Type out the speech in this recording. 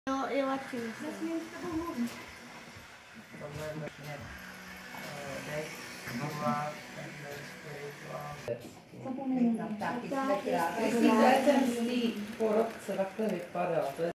No, je lepší. Nesmím s tebou mluvit. Tohle je vlastně dech, znova, tenhle spirituál. Zapomenu. Taky jsme krásně. Jestli to je ten porod, co takhle vypadá.